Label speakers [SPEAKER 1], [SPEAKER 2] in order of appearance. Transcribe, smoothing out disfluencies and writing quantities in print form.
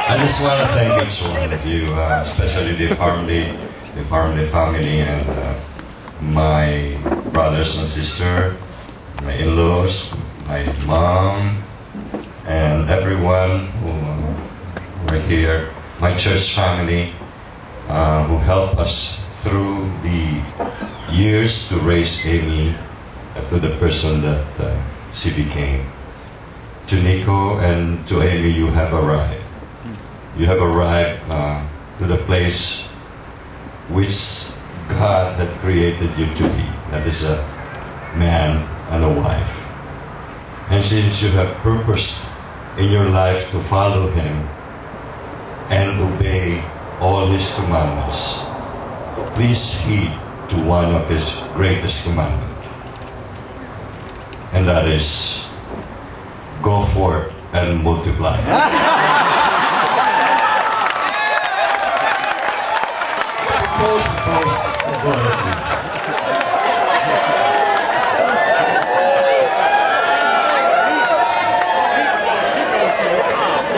[SPEAKER 1] I just want to thank each one of you, especially the family, and my brothers and sister, my in-laws, my mom, and everyone who were here, my church family, who helped us through the years to raise Amy to the person that she became. To Nico and to Amy, you have arrived. You have arrived to the place which God had created you to be. That is a man and a wife. And since you have purposed in your life to follow Him and obey all His commandments, please heed to one of His greatest commandments. And that is, go forth and multiply. Post, go ahead.